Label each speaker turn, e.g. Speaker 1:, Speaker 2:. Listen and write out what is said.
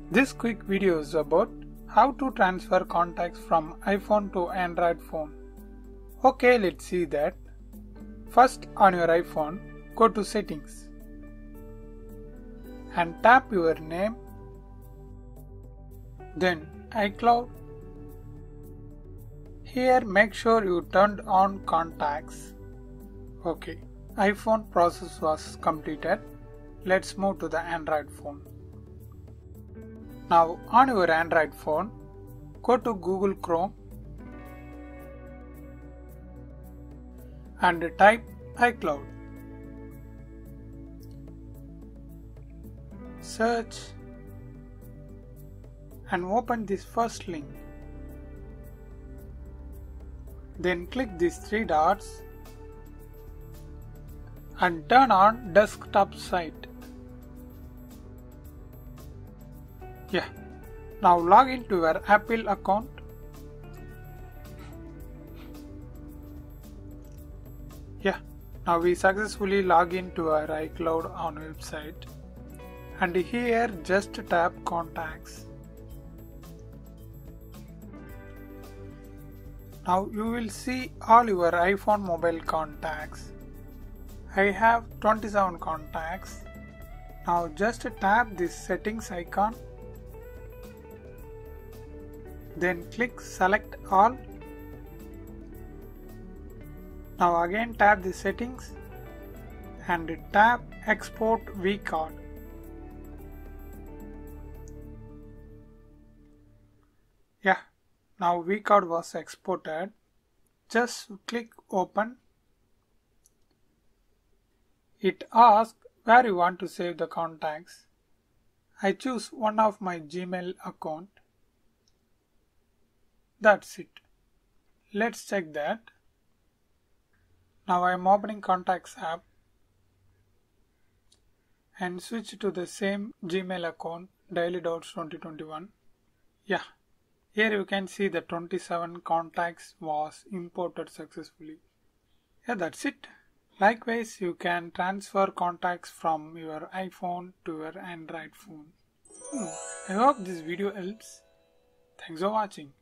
Speaker 1: This quick video is about how to transfer contacts from iPhone to Android phone. Okay, let's see that. First, on your iPhone, go to Settings and tap your name, then iCloud. Here make sure you turned on contacts. Okay, iPhone process was completed. Let's move to the Android phone. Now on your Android phone, go to Google Chrome and type iCloud. Search and open this first link. Then click these three dots and turn on desktop site. Now log into your Apple account. Now we successfully log into our iCloud on website, and here just tap contacts. Now you will see all your iPhone mobile contacts. I have 27 contacts. Now just tap this settings icon. Then click select all. Now again tap the settings and tap export vCard. Now vCard was exported. Just click open. It asks where you want to save the contacts. I choose one of my Gmail account. That's it. Let's check that. Now I am opening Contacts app and switch to the same Gmail account, Daily Doubts 2021. Here you can see the 27 contacts was imported successfully. That's it. Likewise, you can transfer contacts from your iPhone to your Android phone. I hope this video helps. Thanks for watching.